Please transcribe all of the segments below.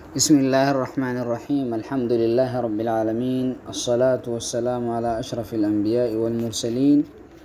بسم الله الرحمن الرحيم. الحمد لله رب العالمين، الصلاة والسلام على أشرف الأنبياء والمرسلين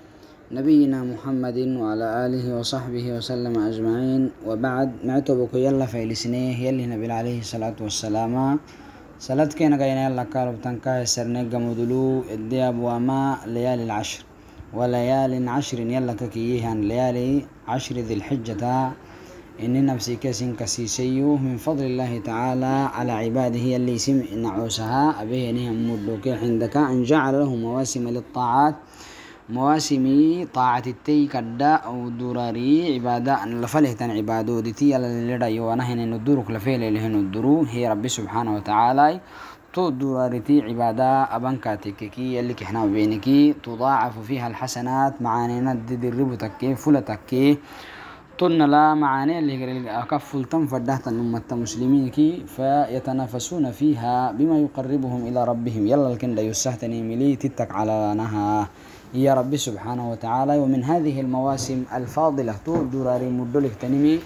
نبينا محمد وعلى آله وصحبه وسلم أجمعين، وبعد معتبك يلا في لسنيه يلي نبي عليه الصلاة والسلام صلاة كينا قينا يلا كارب تنكاه سرنيق مدلو الدياب وما ليالي العشر وليال عشر يلا ككيهن ليالي عشر ذي الحجة إن نفسي كسين كسيسيو من فضل الله تعالى على عباده اللي سمع نعوسها أبيه نهم مدوك عندك أن جعل له مواسم للطاعات، مواسم طاعة التي كدا أو دراري عبادة لفله عبادو دتي اللي رأيو ونهن ندورك لفيل اللي ندرو هي ربي سبحانه وتعالى تو درارتي عبادة أبنكاتككي اللي كحنا بينكي تضاعف فيها الحسنات معانينا دي الربطكي فلتكي طلنا لا معاني اللي أكفل تنفده الأمة المسلمين كي فيتنافسون فيها بما يقربهم إلى ربهم يلا الكندا يسهتني ملي تتك على نها يا ربي سبحانه وتعالى. ومن هذه المواسم الفاضلة تو دراري مدلك تنمي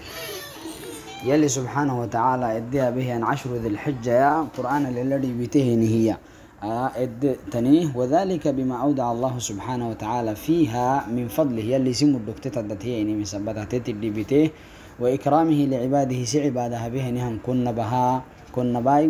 يلي سبحانه وتعالى اديها به أن عشر ذي الحجة يا قرآن الذي بيتهن هي تنيه، وذلك بما أودع الله سبحانه وتعالى فيها من فضله يلي سمو الدكتة التي يعني مسبتها تتدي بته وإكرامه لعباده سعبادها به نهم كنا بها كنا باي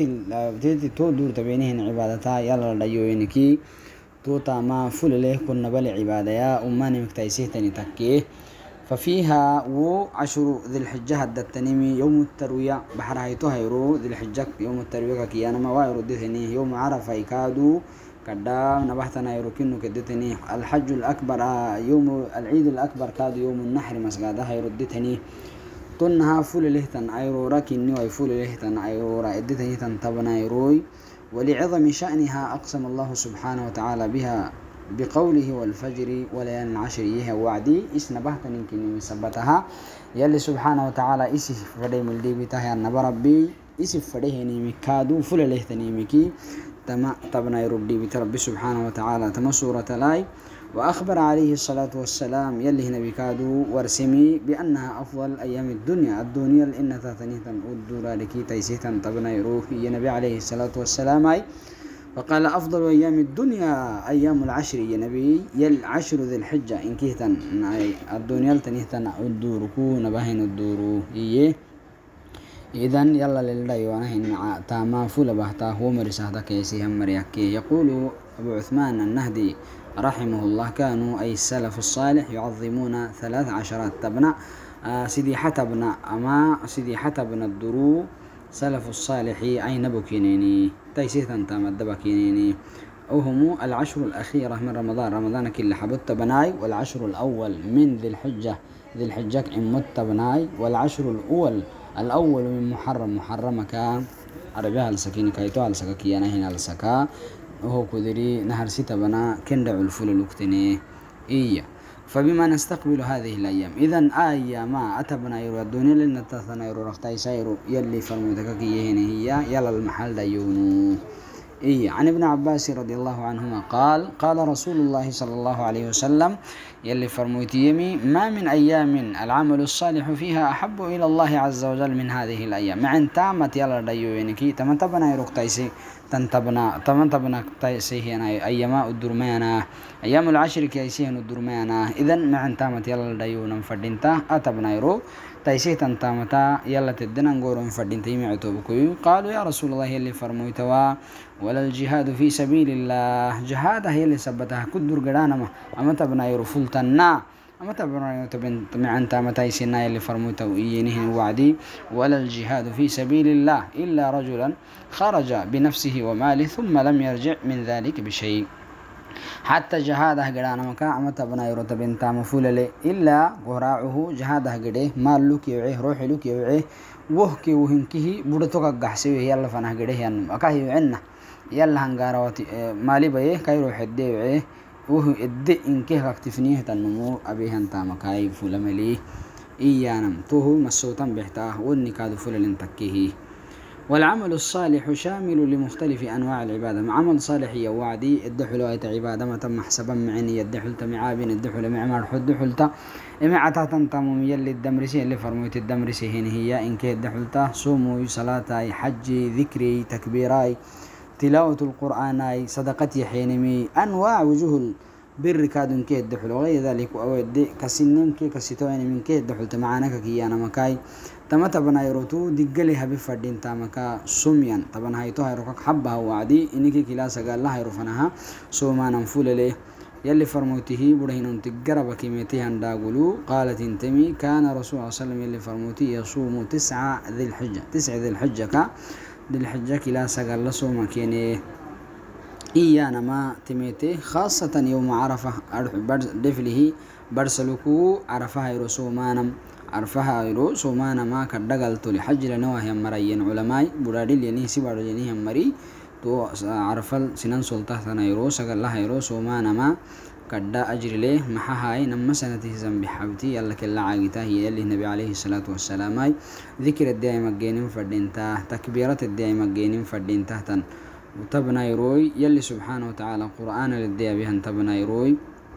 تيتي تو دور تبينهن عبادتها يلا ليوينكي توتا ما فل له كنا بل عبادة يا أماني مكتايسيه تني تكيه. ففيها وعشر ذي الحجة التنمي يوم التروية بحر هيتو هيرو ذي الحجة يوم التروية كي أنا ما وايرو دثني يوم عرفة يكادو كدا نبحتنا يروكينو كدتني الحج الأكبر يوم العيد الأكبر كادو يوم النحر مسجد هيرو دثني تنها فول لهتن أيرو ركني ويفول لهتن أيرو رأدتني تنتبنا يروي، ولعظم شأنها أقسم الله سبحانه وتعالى بها بقوله والفجر وليال العشر يها وعدي اسنبهتن يمكن يثبتها يلي سبحانه وتعالى اسف فدي ملدي بتاعي ان بربي اسف فدي نيمي كادو فل له تنيمكي تما تبنا يردي بتربي سبحانه وتعالى تما سورة لاي. وأخبر عليه الصلاة والسلام يلي نبي كادو ورسمي بأنها أفضل أيام الدنيا لإن تثنيتا أدورا لكي تيسيتا تبنا يروح يا نبي عليه الصلاة والسلام وقال أفضل أيام الدنيا أيام العشر يا نبي يل عشر ذي الحجة إن كيهتن الدنيا لتنيهتن الدوركو نبهن الدورو إيه إذن يلا لله يوانهن تاما فول بهتا هو مرساه كيسيهم مريكي. يقول أبو عثمان النهدي رحمه الله كانوا أي السلف الصالح يعظمون 13 تبنى سيدي حتبنا أما سيدي حتبنا الدرو سلف الصالح أين بكينيني تيسيثا تامد بكينيني وهم العشر الأخيرة من رمضان كل حبت بناي، والعشر الأول من ذي الحجة عمت بناي، والعشر الأول من محرم كان أربعها السكين كايتوها السكاكيانا هنا السكا وهو كذري نهر ستة بنا كندع الفول الوقتني إيه. فبما نستقبل هذه الأيام إذن ما أتبنا يرو الدنيا لأن تثنى يرو رختاي سيرو يلي فرمودك هي يلا المحل ديونو إيه. عن ابن عباس رضي الله عنهما قال رسول الله صلى الله عليه وسلم يلي فرموتي يمي ما من أيام العمل الصالح فيها أحب إلى الله عز وجل من هذه الأيام مع تامت يلا ديونكي تمنتبنا يرو رختاي تمنتبنا تيسيه أيما الدرمانا أيام العشر كيسيه الدرمانا إذن مع تامت يلا ديونا فردينتا أتبنا يرو تيسيه تنتامتا يلا تدنا نقول فردينتا يمعتو بكوي. قالوا يا رسول الله يلي فرمويتوا ولا الجهاد في سبيل الله جهاده يلي سبتها كدر قرانا أما تبنا يرو فلتنا أما تبنا مع تامتا يسينا يلي فرمويتوا إينه وعدي ولا الجهاد في سبيل الله إلا رجلا خرج بنفسه وماله ثم لم يرجع من ذلك بشيء حتى جهاده قرانا مكا أما تبنا يرو تبنتا مفولة إلا قراعه جهاده قده مال لك يوعيه روح لك يوعيه وهكي وهنكيه بودتوك قحسيه يلا فنه قده يعني أكاهي يعنا يلا هنقارواتي مالي بيه كاي روح الدي يوعيه وهو الدي إنكيه اكتفنيه تنمو أبيه انتا مكاي فولة مليه إيانم توهو مسوطا بحتاه والنكاد فولة لنتكيه. والعمل الصالح شامل لمختلف أنواع العبادة. عمل صالح يوعدي الدحل ويت عبادة ما تم حسبا معني الدحل تمعابين الدحل معمار حد دحلتا إما عتاتا تموم يلي الدمرسي اللي فرموت الدمرسي هي إن كي الدحلتا صوموا صلاة حجي ذكري تكبيراي تلاوة القرآن صدقتي حينمي أنواع وجوه البر كادن كي الدحل وغير ذلك أودي كسنين كي كسيتوين من كي الدحل تمعانك كي أنا مكاي تما تبنا يروتو دقلها بفردين تامكا سميان تبنا هايتو هيروكك حبها وعدي إنك كلا سقال الله هيروفنها سوما ننفول له يلي فرموته برهن تقرب كيميتي هنداغلو قالت انتمي كان رسول الله صلى الله عليه وسلم يلي فرموتي يصوم 9 ذي الحجة 9 ذي الحجة ذي الحجة كلا سقال الله سوما كيني إيانا ما تميتي خاصة يوم عرفة دفله برسلكو عرفها يرسو مانم عرفها يرسو مانا ما كدقلت لحج لنواه مريين علماء برادل ينيسي برادل ينيه مري تو عرفل سنان سلطة يرو سقال الله يرسو مانا ما كدا أجر له محاهاي نما سنته زنب حبتي يلا كلا عاقتا هي يلي النبي عليه الصلاة والسلام ذكر الدائم الجينين فردينته تكبيرة الدائم الجينين فردينته تن وتبنا يروي يلي سبحانه وتعالى قرآن للديا بهن تبنا يروي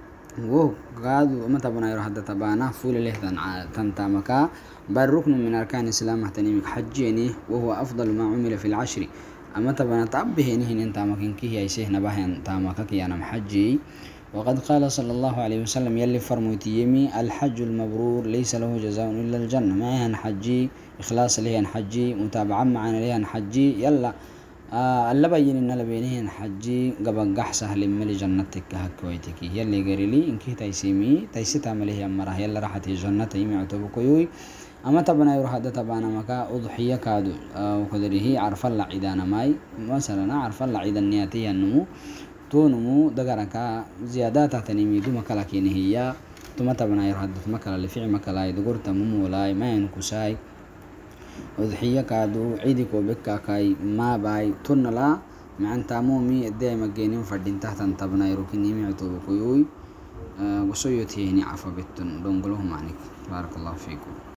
وقادوا ما تبنا يروي حتى تبانا فول له تنتامكا بل ركن من أركان الإسلام تنيمك حجيني وهو أفضل ما عمل في العشر أما تبنا تأبه نهن انتامكين كي يسيه نباهن تامكا كي أنا محجي وقد قال صلى الله عليه وسلم يلي فرموتي يمي الحج المبرور ليس له جزاء إلا الجنة ما يهن حجي إخلاص ليهن حجي متابعة معنا ليهن حجي يلا اللي بين إن لبينهن حجي قبل قحسه لملي جنتك هكويتك يلي قريلي إنك تيسيمي تيسيتا مليه أمره يلا راحت الجنة يمي عتبكوي أما تبنا يروح هذا تبانا مكا أضحية كادو وكذره عرف الله عيدانا ماي مثلا عرف الله عيد النياتي النمو تونمو دقركا زيادات تنمي دو مكلا كيني هي ثم تبنا يروح هذا مكلا اللي في مكلا يدقر تموم ولاي ما ينكساي أضحية كادو عيدك وبكا كاي ما باي تنلا مع تامومي الدائم الجينين فردين تحت تبنا يروكني معتو بكيوي وسيوتي هني عفا بتن دونقلوه معنيك بارك الله فيكم.